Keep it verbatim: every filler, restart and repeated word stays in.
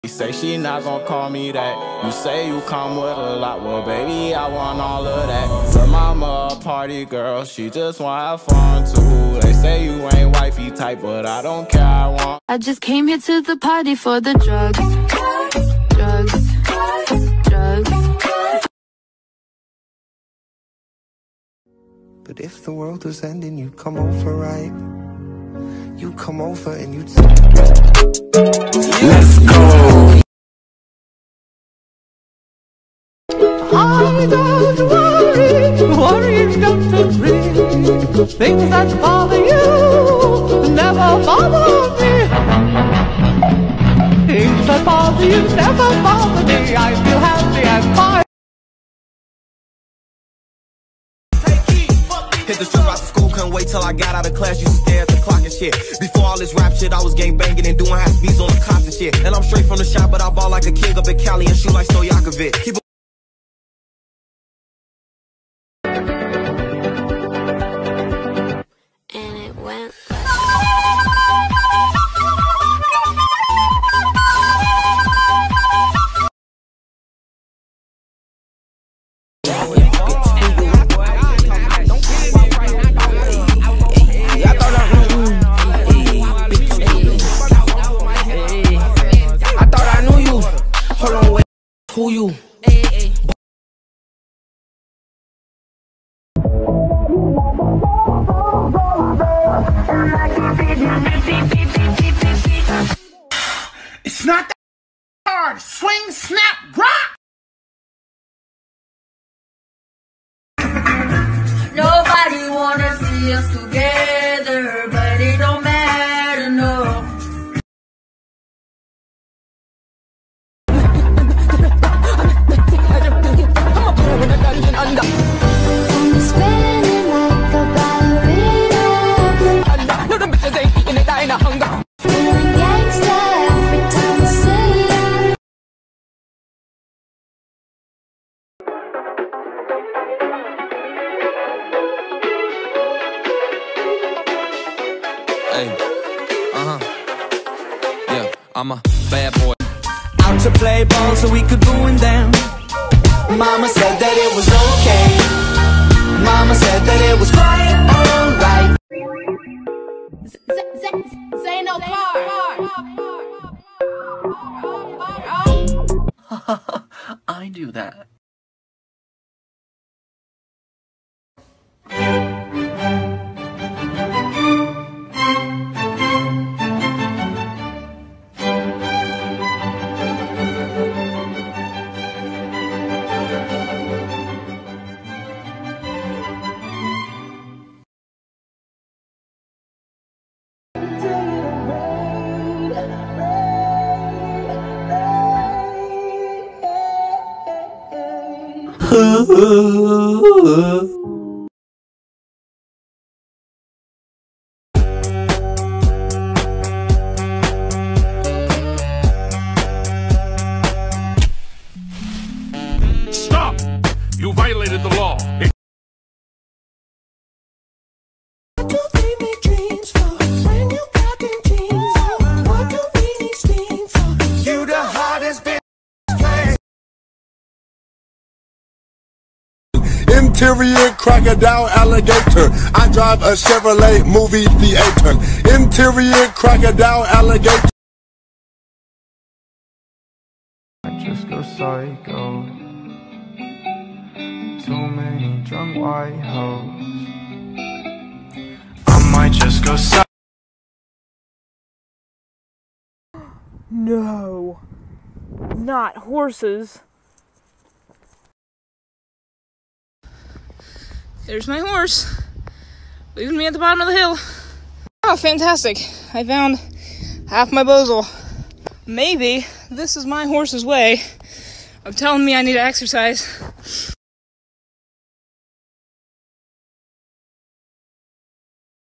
She say she not gonna call me that. You say you come with a lot, well baby I want all of that. Her mama a party girl, she just wanna have fun too. They say you ain't wifey type, but I don't care, I want. I just came here to the party for the drugs, drugs, drugs. But if the world was ending, you'd come over, right? You'd come over and you'd. Let's go. I don't worry, worrying's got to dream. Things that bother you never bother me. Things that bother you never bother me. I feel happy and fine. Hit the strip out of school, couldn't wait till I got out of class. Used to stare at the clock and shit. Before all this rap shit, I was gang banging and doing half beats on the cops and shit. And I'm straight from the shop, but I ball like a king up in Cali and shoot like Stojakovic. Keep And it went who you? It's not that hard. Swing, snap, rock. Nobody wanna see us together, but it don't matter, no. Hey, uh-huh. Yeah, I'm a bad boy. Out to play ball so we could ruin them. Mama said that it was okay. Mama said that it was quite alright. Say no car. I do that. Stop! You violated the law. You the hardest bitch. Interior crocodile alligator. I drive a Chevrolet movie theater. Interior crocodile alligator. I just go psycho. Too many drunk white hoes. I might just go psycho. No, not horses. There's my horse, leaving me at the bottom of the hill. Oh, fantastic. I found half my bozel. Maybe this is my horse's way of telling me I need to exercise.